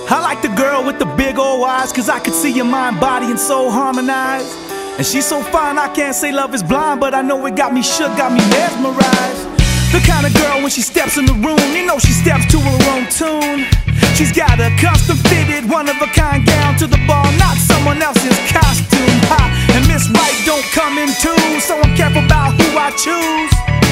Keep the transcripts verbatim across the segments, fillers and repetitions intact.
I like the girl with the big old eyes, cause I could see your mind, body, and soul harmonized. And she's so fine, I can't say love is blind, but I know it got me shook, got me mesmerized. The kind of girl when she steps in the room, you know she steps to her own tune. She's got a custom fitted, one of a kind gown to the ball, not someone else's costume. Ha! And Miss Right don't come in twos, so I'm careful about who I choose.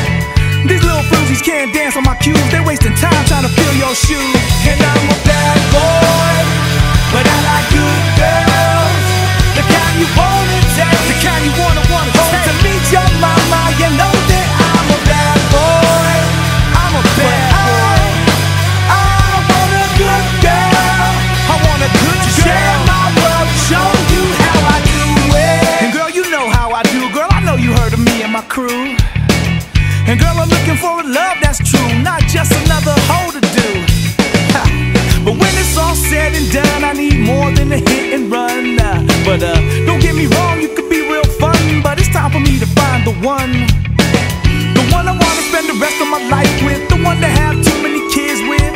These little floozies can't dance on my cues, they're wasting time trying to fill your shoes. And I'm a bad boy, but I like good girls, the kind you wanna take, the kind you wanna wanna take. Oh, to meet your mama, you know that I'm a bad boy. I'm a bad boy. I, I want a good girl. I want a good girl. Share my world, show you how I do it. And girl, you know how I do. Girl, I know you heard of me and my crew. And girl, I'm looking for a love that's true, not just another hoe to do. Ha. But when it's all said and done, I need more than a hit and run. Uh, but uh, don't get me wrong, you could be real fun, but it's time for me to find the one. The one I wanna spend the rest of my life with, the one to have too many kids with.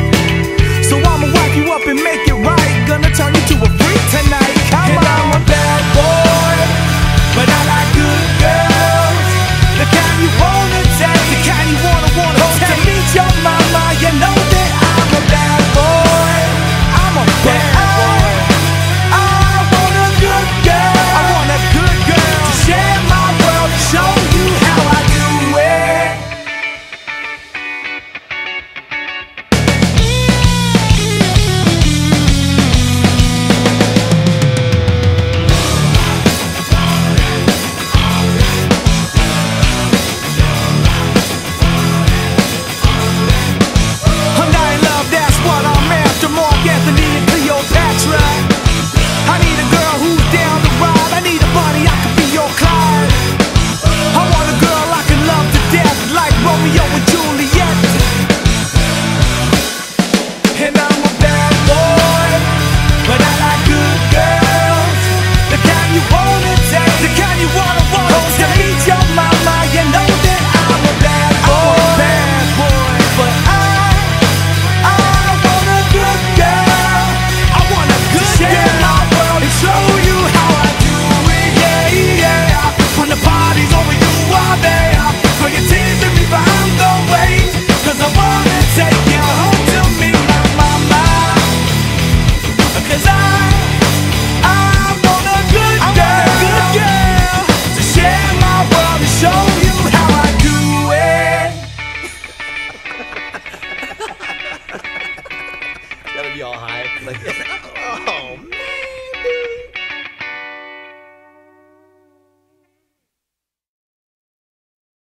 So I'ma wipe you up and make it right, gonna turn you to a freak tonight. Come and on. I'm a bad boy, but I like good girls, the kind you wanna take, the kind you wanna wanna oh, take. To meet your mama, you know that I'm a bad boy. I'm a bad boy. I, I want a good girl. I want a good girl to share my world, show you how I do it. Gotta be all high. Like, oh man, dude.